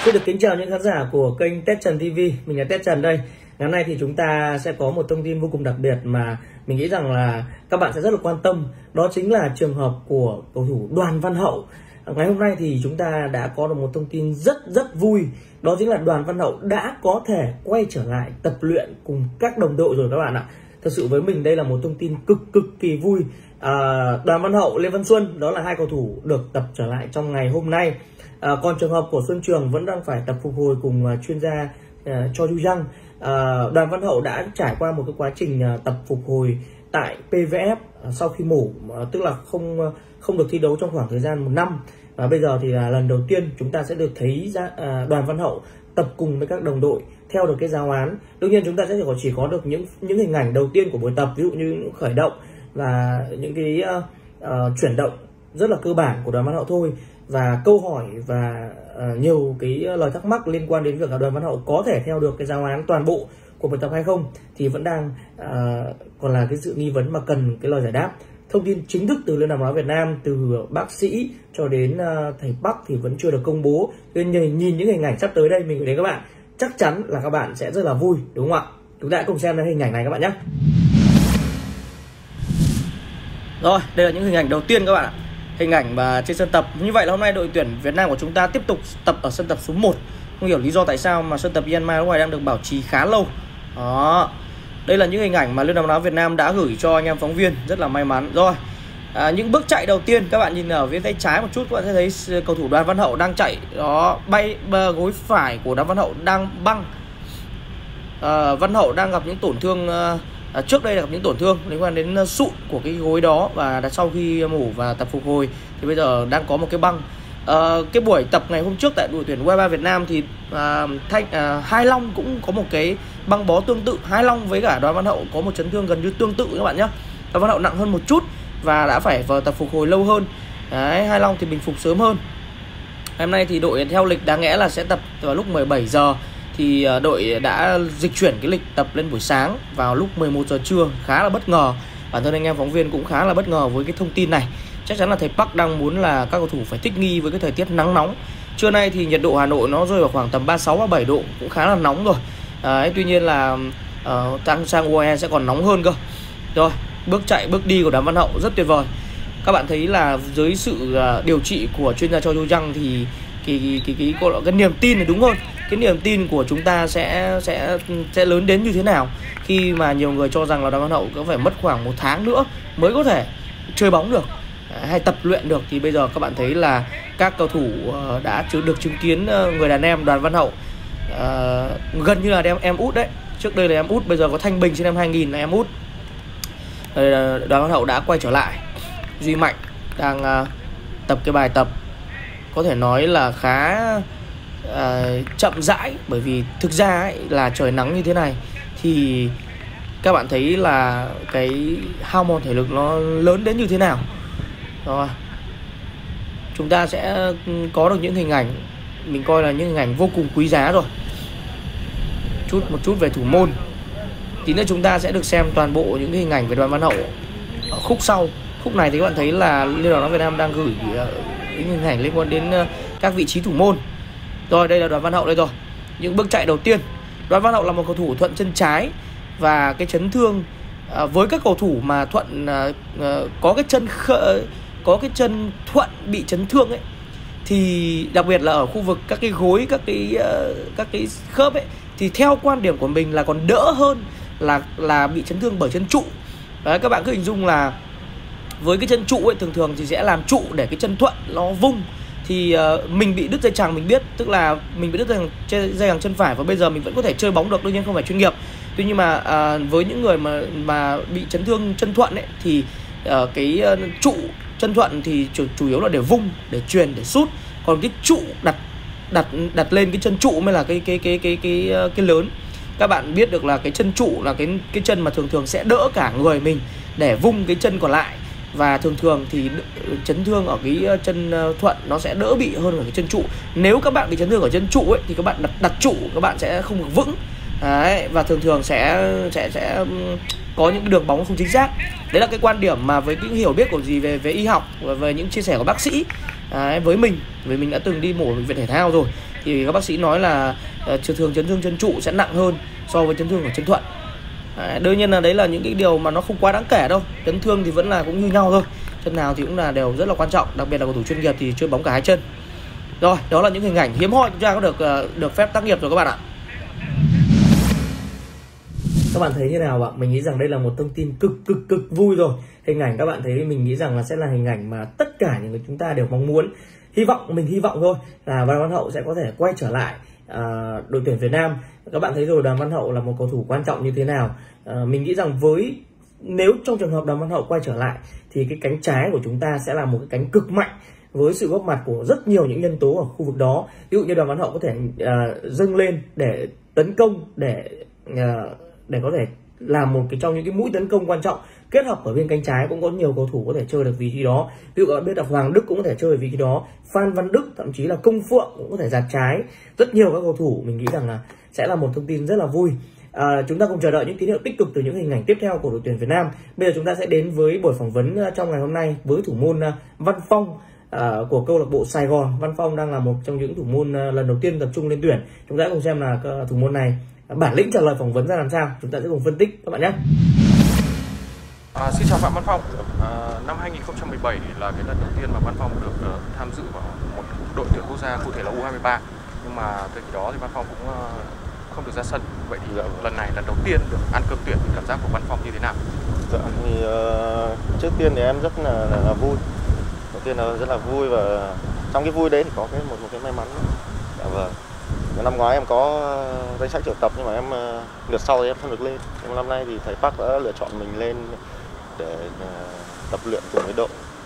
Xin được kính chào những khán giả của kênh Tết Trần TV. Mình là Tết Trần đây. Ngày hôm nay thì chúng ta sẽ có một thông tin vô cùng đặc biệt mà mình nghĩ rằng là các bạn sẽ rất là quan tâm. Đó chính là trường hợp của cầu thủ Đoàn Văn Hậu. Ngày hôm nay thì chúng ta đã có được một thông tin rất vui. Đó chính là Đoàn Văn Hậu đã có thể quay trở lại tập luyện cùng các đồng đội rồi các bạn ạ. Thật sự với mình đây là một thông tin cực kỳ vui. Đoàn Văn Hậu, Lê Văn Xuân, đó là hai cầu thủ được tập trở lại trong ngày hôm nay. Còn trường hợp của Xuân Trường vẫn đang phải tập phục hồi cùng chuyên gia Cho Yu Yang. Đoàn Văn Hậu đã trải qua một cái quá trình tập phục hồi tại PVF sau khi mổ, tức là không được thi đấu trong khoảng thời gian 1 năm. Và bây giờ thì là lần đầu tiên chúng ta sẽ được thấy Đoàn Văn Hậu tập cùng với các đồng đội theo được cái giáo án. Đương nhiên chúng ta sẽ chỉ có được những hình ảnh đầu tiên của buổi tập, ví dụ như những khởi động và những cái chuyển động rất là cơ bản của Đoàn Văn Hậu thôi. Và câu hỏi và nhiều cái lời thắc mắc liên quan đến việc là Đoàn Văn Hậu có thể theo được cái giáo án toàn bộ của buổi tập hay không thì vẫn đang còn là cái sự nghi vấn mà cần cái lời giải đáp. Thông tin chính thức từ Liên đoàn bóng đá Việt Nam, từ bác sĩ cho đến thầy Bắc thì vẫn chưa được công bố. Nên nhìn những hình ảnh sắp tới đây mình gửi đến các bạn, chắc chắn là các bạn sẽ rất là vui, đúng không ạ? Chúng ta hãy cùng xem hình ảnh này các bạn nhé. Rồi, đây là những hình ảnh đầu tiên các bạn ạ. Hình ảnh mà trên sân tập. Như vậy là hôm nay đội tuyển Việt Nam của chúng ta tiếp tục tập ở sân tập số 1. Không hiểu lý do tại sao mà sân tập Myanmar lúc này đang được bảo trì khá lâu. Đó. Đây là những hình ảnh mà Liên đoàn bóng đá Việt Nam đã gửi cho anh em phóng viên, rất là may mắn. Rồi. Những bước chạy đầu tiên các bạn nhìn ở phía tay trái một chút, các bạn sẽ thấy cầu thủ Đoàn Văn Hậu đang chạy. Đó, gối phải của Đoàn Văn Hậu đang băng. Văn Hậu đang gặp những tổn thương trước đây là gặp những tổn thương liên quan đến sụn của cái gối đó, và sau khi mổ và tập phục hồi thì bây giờ đang có một cái băng. Cái buổi tập ngày hôm trước tại đội tuyển U23 Việt Nam thì Hai Long cũng có một cái băng bó tương tự. Hai Long với cả Đoàn Văn Hậu có một chấn thương gần như tương tự các bạn nhé. Đoàn Văn Hậu nặng hơn một chút và đã phải vào tập phục hồi lâu hơn. Đấy, Hai Long thì bình phục sớm hơn. Hôm nay thì đội theo lịch đáng lẽ là sẽ tập vào lúc 17 giờ thì đội đã dịch chuyển cái lịch tập lên buổi sáng vào lúc 11 giờ trưa, khá là bất ngờ. Bản thân anh em phóng viên cũng khá là bất ngờ với cái thông tin này. Chắc chắn là thầy Park đang muốn là các cầu thủ phải thích nghi với cái thời tiết nắng nóng. Trưa nay thì nhiệt độ Hà Nội nó rơi vào khoảng tầm 36-37 độ, cũng khá là nóng rồi. Tuy nhiên là sang UAE sẽ còn nóng hơn cơ. Rồi, bước chạy, bước đi của Đoàn Văn Hậu rất tuyệt vời. Các bạn thấy là dưới sự điều trị của chuyên gia Cho Yu Yang thì cái niềm tin này, đúng hơn, cái niềm tin của chúng ta sẽ lớn đến như thế nào khi mà nhiều người cho rằng là Đoàn Văn Hậu có phải mất khoảng 1 tháng nữa mới có thể chơi bóng được hay tập luyện được. Thì bây giờ các bạn thấy là các cầu thủ đã được chứng kiến người đàn em Đoàn Văn Hậu gần như là em út đấy. Trước đây là em út, bây giờ có Thanh Bình sinh năm 2000 là em út. Đoàn Văn Hậu đã quay trở lại. Duy Mạnh đang tập cái bài tập có thể nói là khá chậm rãi, bởi vì thực ra ấy, là trời nắng như thế này thì các bạn thấy là cái hormone thể lực nó lớn đến như thế nào. Rồi, chúng ta sẽ có được những hình ảnh mình coi là những hình ảnh vô cùng quý giá rồi. Một chút về thủ môn. Tí nữa chúng ta sẽ được xem toàn bộ những cái hình ảnh về Đoàn Văn Hậu ở khúc sau. Khúc này thì các bạn thấy là Liên đoàn bóng đá Việt Nam đang gửi những hình ảnh liên quan đến các vị trí thủ môn. Rồi, đây là Đoàn Văn Hậu đây rồi. Những bước chạy đầu tiên. Đoàn Văn Hậu là một cầu thủ thuận chân trái, và cái chấn thương với các cầu thủ mà thuận có cái chân thuận bị chấn thương ấy, thì đặc biệt là ở khu vực các cái gối, các cái khớp ấy, thì theo quan điểm của mình là còn đỡ hơn là bị chấn thương bởi chân trụ. Đấy, các bạn cứ hình dung là với cái chân trụ ấy, thường thì sẽ làm trụ để cái chân thuận nó vung. Thì mình bị đứt dây chằng mình biết, tức là mình bị đứt dây chằng chân phải và bây giờ mình vẫn có thể chơi bóng được, đương nhiên không phải chuyên nghiệp. Tuy nhiên mà với những người mà bị chấn thương chân thuận ấy, thì cái trụ chân thuận thì chủ yếu là để vung, để truyền, để sút. Còn cái trụ đặt lên cái chân trụ mới là cái lớn. Các bạn biết được là cái chân trụ là cái chân mà thường sẽ đỡ cả người mình để vung cái chân còn lại. Và thường thì chấn thương ở cái chân thuận nó sẽ đỡ bị hơn ở cái chân trụ. Nếu các bạn bị chấn thương ở chân trụ ấy thì các bạn đặt trụ các bạn sẽ không được vững. Đấy, và thường sẽ có những đường bóng không chính xác. Đấy là cái quan điểm mà với những hiểu biết của gì về y học và về những chia sẻ của bác sĩ. Đấy, với mình, vì mình đã từng đi mổ bệnh viện thể thao rồi, thì các bác sĩ nói là chấn thương chân trụ sẽ nặng hơn so với chấn thương ở chân thuận. Đương nhiên là đấy là những cái điều mà nó không quá đáng kể đâu, chấn thương thì vẫn là cũng như nhau thôi, chân nào thì cũng là đều rất là quan trọng, đặc biệt là cầu thủ chuyên nghiệp thì chơi bóng cả hai chân. Rồi, đó là những hình ảnh hiếm hoi chúng ta có được phép tác nghiệp rồi các bạn ạ. Các bạn thấy như nào ạ? Mình nghĩ rằng đây là một thông tin cực vui rồi. Hình ảnh các bạn thấy mình nghĩ rằng là sẽ là hình ảnh mà tất cả những người chúng ta đều mong muốn. Mình hy vọng thôi là Đoàn Văn Hậu sẽ có thể quay trở lại đội tuyển Việt Nam. Các bạn thấy rồi, Đoàn Văn Hậu là một cầu thủ quan trọng như thế nào. Mình nghĩ rằng nếu trong trường hợp Đoàn Văn Hậu quay trở lại thì cái cánh trái của chúng ta sẽ là một cái cánh cực mạnh với sự góp mặt của rất nhiều những nhân tố ở khu vực đó. Ví dụ như Đoàn Văn Hậu có thể dâng lên để tấn công, để có thể làm một trong những cái mũi tấn công quan trọng. Kết hợp ở bên cánh trái cũng có nhiều cầu thủ có thể chơi được vị trí đó. Ví dụ các bạn biết là Hoàng Đức cũng có thể chơi ở vị trí đó, Phan Văn Đức, thậm chí là Công Phượng cũng có thể dạt trái. Rất nhiều các cầu thủ, mình nghĩ rằng là sẽ là một thông tin rất là vui. Chúng ta cùng chờ đợi những tín hiệu tích cực từ những hình ảnh tiếp theo của đội tuyển Việt Nam. Bây giờ chúng ta sẽ đến với buổi phỏng vấn trong ngày hôm nay với thủ môn Văn Phong của câu lạc bộ Sài Gòn. Văn Phong đang là một trong những thủ môn lần đầu tiên tập trung lên tuyển. Chúng ta cùng xem là thủ môn này bản lĩnh trả lời phỏng vấn ra làm sao. Chúng ta sẽ cùng phân tích các bạn nhé. Xin chào Phạm Văn Phong. Năm 2017 là cái lần đầu tiên mà Văn Phong được tham dự vào một đội tuyển quốc gia, cụ thể là U23. Nhưng mà từ khi đó thì Văn Phong cũng không được ra sân. Vậy thì lần này lần đầu tiên được ăn cơm tuyển thì cảm giác của Văn Phong như thế nào? Dạ, thì trước tiên thì em rất là vui. Đầu tiên là rất là vui, và trong cái vui đấy thì có một cái may mắn. Dạ vâng. Năm ngoái em có danh sách triệu tập nhưng mà em lượt sau thì em không được lên. Nhưng năm nay thì thầy Park đã lựa chọn mình lên để tập luyện cùng với đội.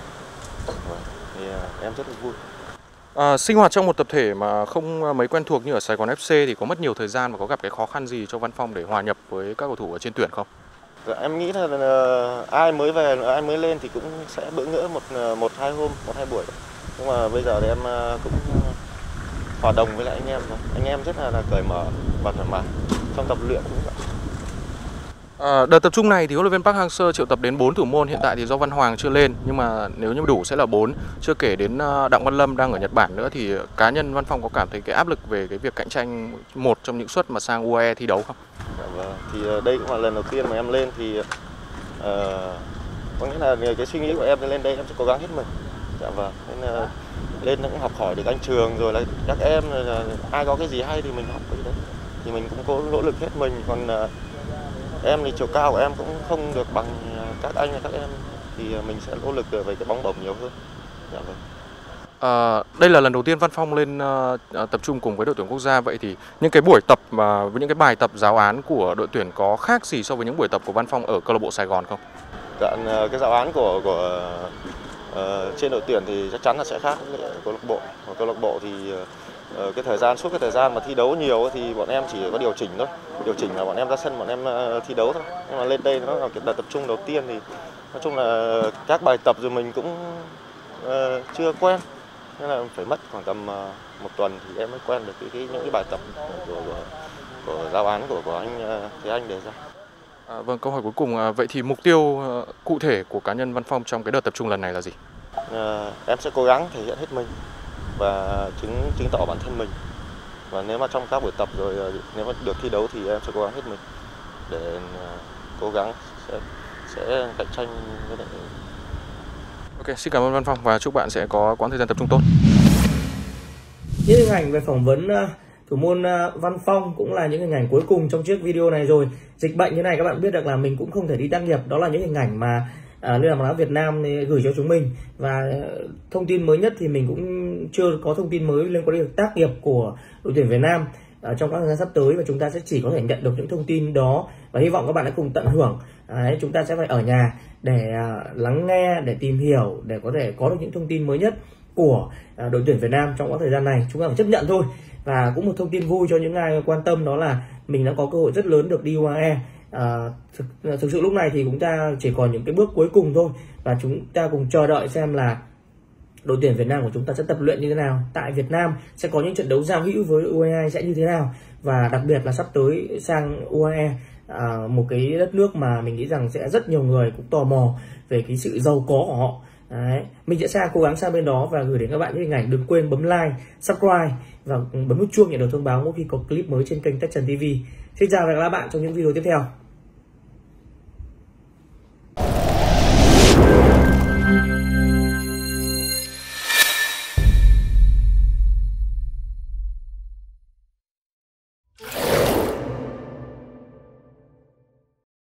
Thì em rất là vui. Sinh hoạt trong một tập thể mà không mấy quen thuộc như ở Sài Gòn FC thì có mất nhiều thời gian và có gặp cái khó khăn gì cho Văn Phong để hòa nhập với các cầu thủ ở trên tuyển không? Dạ, em nghĩ là ai mới về, ai mới lên thì cũng sẽ bỡ ngỡ một hai hôm, một hai buổi. Nhưng mà bây giờ thì em cũng hòa đồng với lại anh em rồi. Anh em rất là cởi mở và thoải mái trong tập luyện cũng vậy. Đợt tập trung này thì huấn luyện viên Park Hang-seo triệu tập đến 4 thủ môn, hiện tại thì do Văn Hoàng chưa lên, nhưng mà nếu như đủ sẽ là 4. Chưa kể đến Đặng Văn Lâm đang ở Nhật Bản nữa, thì cá nhân Văn Phong có cảm thấy cái áp lực về cái việc cạnh tranh một trong những suất mà sang UAE thi đấu không? Dạ vâng. Thì đây cũng là lần đầu tiên mà em lên thì có nghĩa là cái suy nghĩ của em lên đây em sẽ cố gắng hết mình. Dạ vâng. Nên lên cũng học hỏi được anh Trường rồi là các em, là ai có cái gì hay thì mình học cái đấy, thì mình cũng cố nỗ lực hết mình. Còn em thì chiều cao của em cũng không được bằng các anh và các em, thì mình sẽ nỗ lực về cái bóng bổng nhiều hơn. Dạ vâng. Đây là lần đầu tiên Văn Phong lên tập trung cùng với đội tuyển quốc gia, vậy thì những cái buổi tập với những cái bài tập giáo án của đội tuyển có khác gì so với những buổi tập của Văn Phong ở câu lạc bộ Sài Gòn không? Dạ, cái giáo án của trên đội tuyển thì chắc chắn là sẽ khác với câu lạc bộ. Ở câu lạc bộ thì suốt cái thời gian mà thi đấu nhiều thì bọn em chỉ có điều chỉnh thôi. Điều chỉnh là bọn em ra sân bọn em thi đấu thôi. Nhưng mà lên đây nó là cái đợt tập trung đầu tiên thì nói chung là các bài tập rồi mình cũng chưa quen, nên là phải mất khoảng tầm một tuần thì em mới quen được những cái bài tập của giáo án của anh Thế Anh đề ra. Vâng, câu hỏi cuối cùng, vậy thì mục tiêu cụ thể của cá nhân Văn Phong trong cái đợt tập trung lần này là gì? Em sẽ cố gắng thể hiện hết mình và chứng tỏ bản thân mình. Và nếu mà trong các buổi tập rồi nếu mà được thi đấu thì em sẽ cố gắng hết mình để cố gắng sẽ cạnh tranh với lại. Ok, xin cảm ơn Văn Phong và chúc bạn sẽ có quãng thời gian tập trung tốt. Những hình ảnh về phỏng vấn thủ môn Văn Phong cũng là những hình ảnh cuối cùng trong chiếc video này rồi. Dịch bệnh như này các bạn biết được là mình cũng không thể đi tác nghiệp. Đó là những hình ảnh mà Liên đoàn bóng đá Việt Nam gửi cho chúng mình. Và thông tin mới nhất thì mình cũng chưa có thông tin mới liên quan đến tác nghiệp của đội tuyển Việt Nam trong các thời gian sắp tới, và chúng ta sẽ chỉ có thể nhận được những thông tin đó, và hy vọng các bạn hãy cùng tận hưởng. Chúng ta sẽ phải ở nhà để lắng nghe, để tìm hiểu, để có thể có được những thông tin mới nhất của đội tuyển Việt Nam trong quãng thời gian này. Chúng ta phải chấp nhận thôi. Và cũng một thông tin vui cho những ai quan tâm, đó là mình đã có cơ hội rất lớn được đi UAE. Thực sự lúc này thì chúng ta chỉ còn những cái bước cuối cùng thôi, và chúng ta cùng chờ đợi xem là đội tuyển Việt Nam của chúng ta sẽ tập luyện như thế nào. Tại Việt Nam sẽ có những trận đấu giao hữu với UAE sẽ như thế nào, và đặc biệt là sắp tới sang UAE, một cái đất nước mà mình nghĩ rằng sẽ rất nhiều người cũng tò mò về cái sự giàu có của họ. Đấy, mình sẽ cố gắng sang bên đó và gửi đến các bạn những hình ảnh. Đừng quên bấm like, subscribe và bấm nút chuông nhận được thông báo mỗi khi có clip mới trên kênh Tech Trần TV. Xin chào và hẹn gặp lại các bạn trong những video tiếp theo.